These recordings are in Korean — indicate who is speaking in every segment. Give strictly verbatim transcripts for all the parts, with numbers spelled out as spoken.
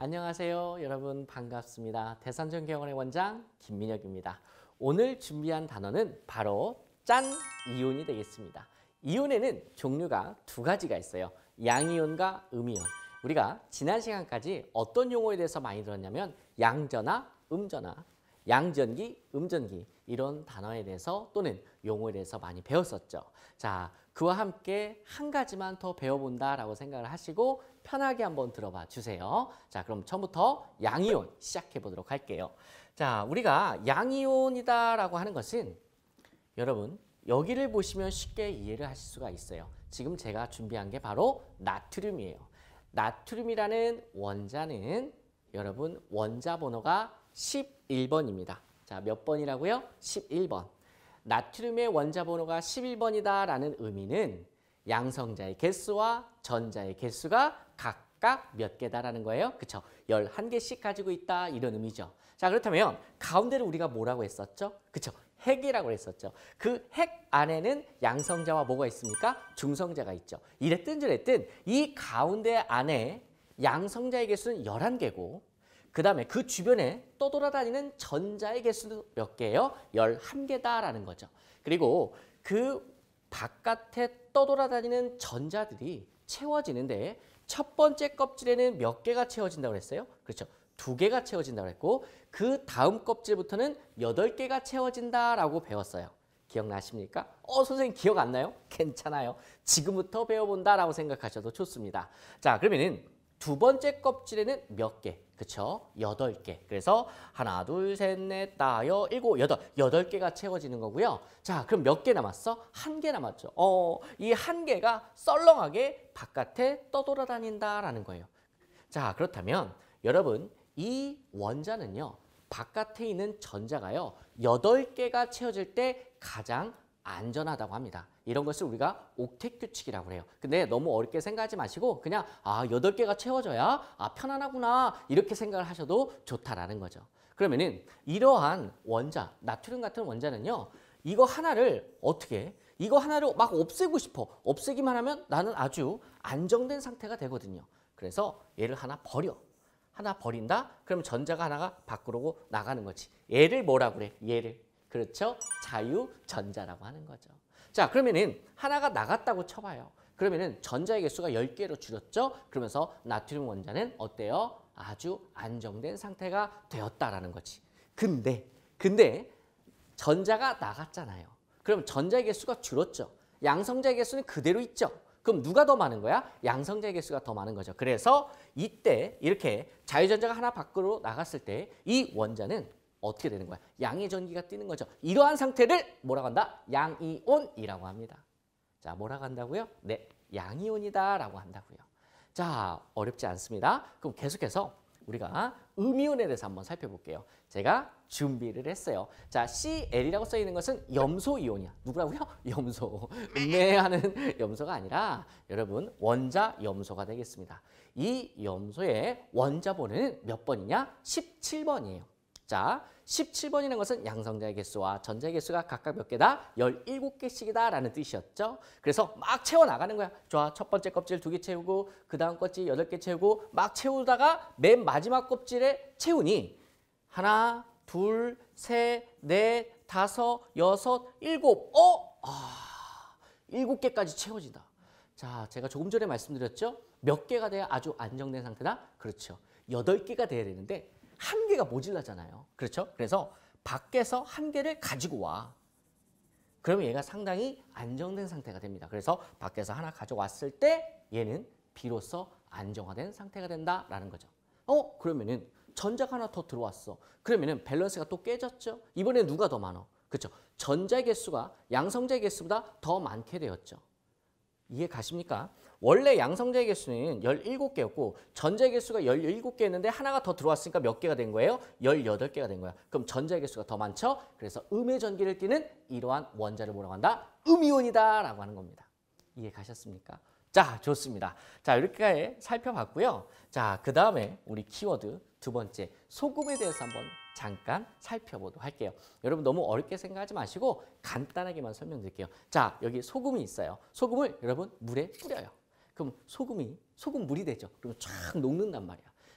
Speaker 1: 안녕하세요. 여러분 반갑습니다. 대산전경원의 원장 김민혁입니다. 오늘 준비한 단어는 바로 짠! 이온이 되겠습니다. 이온에는 종류가 두 가지가 있어요. 양이온과 음이온. 우리가 지난 시간까지 어떤 용어에 대해서 많이 들었냐면 양전화, 음전화, 양전기, 음전기 이런 단어에 대해서 또는 용어에 대해서 많이 배웠었죠. 자, 그와 함께 한 가지만 더 배워본다라고 생각을 하시고 편하게 한번 들어봐 주세요. 자, 그럼 처음부터 양이온 시작해 보도록 할게요. 자, 우리가 양이온이다라고 하는 것은 여러분 여기를 보시면 쉽게 이해를 하실 수가 있어요. 지금 제가 준비한 게 바로 나트륨이에요. 나트륨이라는 원자는 여러분 원자 번호가 십일 번입니다. 자, 몇 번이라고요? 십일 번. 나트륨의 원자 번호가 십일 번이다라는 의미는 양성자의 개수와 전자의 개수가 각각 몇 개다라는 거예요. 그렇죠? 열한 개씩 가지고 있다 이런 의미죠. 자, 그렇다면 가운데를 우리가 뭐라고 했었죠? 그렇죠? 핵이라고 했었죠. 그 핵 안에는 양성자와 뭐가 있습니까? 중성자가 있죠. 이랬든 저랬든 이 가운데 안에 양성자의 개수는 열한 개고 그 다음에 그 주변에 떠돌아다니는 전자의 개수는 몇 개예요? 열한 개다라는 거죠. 그리고 그 바깥에 떠돌아다니는 전자들이 채워지는데 첫 번째 껍질에는 몇 개가 채워진다고 했어요? 그렇죠. 두 개가 채워진다고 했고 그 다음 껍질부터는 여덟 개가 채워진다라고 배웠어요. 기억나십니까? 어, 선생님 기억 안 나요? 괜찮아요. 지금부터 배워본다라고 생각하셔도 좋습니다. 자, 그러면은 두 번째 껍질에는 몇 개? 그쵸? 여덟 개. 그래서 하나, 둘, 셋, 넷, 다, 여, 일곱, 여덟. 여덟 개가 채워지는 거고요. 자, 그럼 몇 개 남았어? 한 개 남았죠. 어, 이 한 개가 썰렁하게 바깥에 떠돌아다닌다라는 거예요. 자, 그렇다면 여러분 이 원자는요. 바깥에 있는 전자가요. 여덟 개가 채워질 때 가장 안전하다고 합니다. 이런 것을 우리가 옥텟 규칙이라고 해요. 근데 너무 어렵게 생각하지 마시고 그냥 아 여덟 개가 채워져야 아 편안하구나 이렇게 생각을 하셔도 좋다라는 거죠. 그러면은 이러한 원자, 나트륨 같은 원자는요. 이거 하나를 어떻게 이거 하나를 막 없애고 싶어. 없애기만 하면 나는 아주 안정된 상태가 되거든요. 그래서 얘를 하나 버려. 하나 버린다? 그럼 전자가 하나가 밖으로 나가는 거지. 얘를 뭐라고 그래? 얘를. 그렇죠? 자유전자라고 하는 거죠. 자, 그러면은 하나가 나갔다고 쳐봐요. 그러면은 전자의 개수가 열 개로 줄였죠? 그러면서 나트륨 원자는 어때요? 아주 안정된 상태가 되었다라는 거지. 근데, 근데 전자가 나갔잖아요. 그럼 전자의 개수가 줄었죠? 양성자의 개수는 그대로 있죠? 그럼 누가 더 많은 거야? 양성자의 개수가 더 많은 거죠. 그래서 이때 이렇게 자유전자가 하나 밖으로 나갔을 때 이 원자는 어떻게 되는 거야? 양의 전기가 뛰는 거죠. 이러한 상태를 뭐라고 한다? 양이온이라고 합니다. 자, 뭐라고 한다고요? 네, 양이온이다라고 한다고요. 자, 어렵지 않습니다. 그럼 계속해서 우리가 음이온에 대해서 한번 살펴볼게요. 제가 준비를 했어요. 자, 씨엘이라고 써 있는 것은 염소 이온이야. 누구라고요? 염소. 음매하는 염소가 아니라 여러분 원자 염소가 되겠습니다. 이 염소의 원자 번호는 몇 번이냐? 십칠 번이에요. 자, 십칠 번이라는 것은 양성자의 개수와 전자의 개수가 각각 몇 개다? 열일곱 개씩이다 라는 뜻이었죠. 그래서 막 채워나가는 거야. 좋아, 첫 번째 껍질 두 개 채우고 그 다음 껍질 여덟 개 채우고 막 채우다가 맨 마지막 껍질에 채우니 하나, 둘, 셋, 넷, 다섯, 여섯, 일곱. 어? 아, 일곱 개까지 채워진다. 자, 제가 조금 전에 말씀드렸죠. 몇 개가 돼야 아주 안정된 상태다? 그렇죠. 여덟 개가 돼야 되는데 한 개가 모질라잖아요. 그렇죠? 그래서 밖에서 한 개를 가지고 와. 그러면 얘가 상당히 안정된 상태가 됩니다. 그래서 밖에서 하나 가져왔을 때 얘는 비로소 안정화된 상태가 된다라는 거죠. 어? 그러면은 전자가 하나 더 들어왔어. 그러면은 밸런스가 또 깨졌죠? 이번에 누가 더 많아? 그렇죠? 전자의 개수가 양성자의 개수보다 더 많게 되었죠. 이해 가십니까? 원래 양성자의 개수는 열일곱 개였고 전자의 개수가 열일곱 개였는데 하나가 더 들어왔으니까 몇 개가 된 거예요? 열여덟 개가 된 거야. 그럼 전자의 개수가 더 많죠? 그래서 음의 전기를 띠는 이러한 원자를 뭐라고 한다? 음이온이다 라고 하는 겁니다. 이해 가셨습니까? 자, 좋습니다. 자, 이렇게 살펴봤고요. 자, 그 다음에 우리 키워드 두 번째 소금에 대해서 한번 잠깐 살펴보도록 할게요. 여러분 너무 어렵게 생각하지 마시고 간단하게만 설명드릴게요. 자, 여기 소금이 있어요. 소금을 여러분 물에 뿌려요. 그럼 소금이 소금물이 되죠. 그러면 쫙 녹는단 말이야.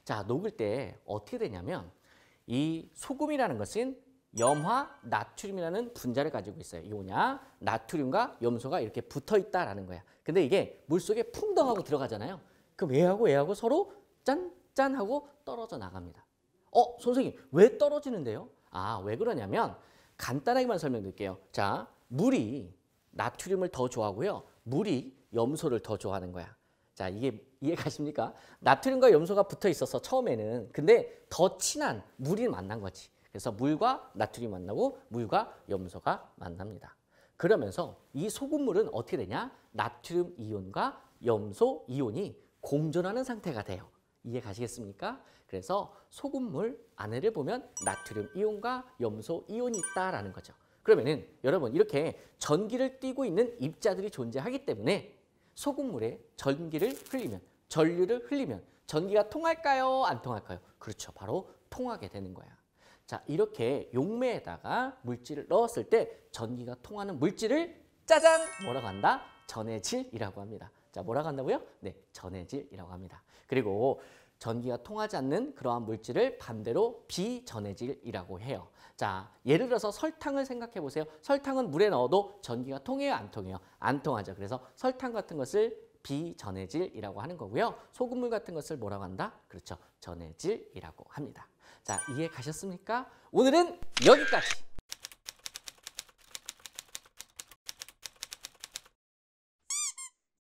Speaker 1: 자, 녹을 때 어떻게 되냐면 이 소금이라는 것은 염화 나트륨이라는 분자를 가지고 있어요. 이온이야. 나트륨과 염소가 이렇게 붙어 있다라는 거야. 근데 이게 물속에 풍덩하고 들어가잖아요. 그럼 얘하고 얘하고 서로 짠짠 하고 떨어져 나갑니다. 어, 선생님 왜 떨어지는데요? 아, 왜 그러냐면 간단하게만 설명드릴게요. 자, 물이 나트륨을 더 좋아하고요. 물이 염소를 더 좋아하는 거야. 자, 이게 이해가십니까? 나트륨과 염소가 붙어 있어서 처음에는 근데 더 친한 물이 만난 거지. 그래서 물과 나트륨이 만나고 물과 염소가 만납니다. 그러면서 이 소금물은 어떻게 되냐? 나트륨 이온과 염소 이온이 공존하는 상태가 돼요. 이해 가시겠습니까? 그래서 소금물 안에를 보면 나트륨 이온과 염소 이온이 있다라는 거죠. 그러면은 여러분 이렇게 전기를 띠고 있는 입자들이 존재하기 때문에 소금물에 전기를 흘리면, 전류를 흘리면 전기가 통할까요? 안 통할까요? 그렇죠. 바로 통하게 되는 거야. 자, 이렇게 용매에다가 물질을 넣었을 때 전기가 통하는 물질을 짜잔! 뭐라고 한다? 전해질이라고 합니다. 자, 뭐라고 한다고요? 네, 전해질이라고 합니다. 그리고 전기가 통하지 않는 그러한 물질을 반대로 비전해질이라고 해요. 자, 예를 들어서 설탕을 생각해 보세요. 설탕은 물에 넣어도 전기가 통해요? 안 통해요? 안 통하죠. 그래서 설탕 같은 것을 비전해질이라고 하는 거고요. 소금물 같은 것을 뭐라고 한다? 그렇죠. 전해질이라고 합니다. 자, 이해 가셨습니까? 오늘은 여기까지.